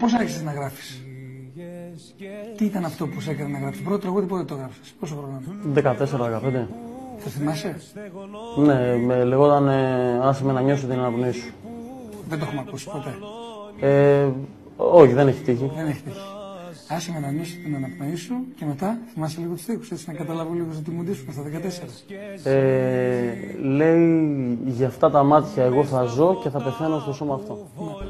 Πώς άρχισες να γράφεις? Τι ήταν αυτό που σε έκανε να γράψεις? Το πρώτο τραγούδι πότε το έγραψες? Πόσο χρόνο? 14-15. Το θυμάσαι? Ναι, λεγόταν άσε με να νιώσω την αναπνοή σου. Δεν το έχουμε ακούσει ποτέ. Όχι, δεν έχει τύχει. Δεν έχει τύχει. Άσε με να νιώσω την αναπνοή σου και μετά θυμάσαι λίγο τους στίχους, έτσι να καταλάβω λίγο στο τιμούντι σου στα 14. Λέει για αυτά τα μάτια εγώ θα ζω και θα πεθαίνω στο σώμα αυτό.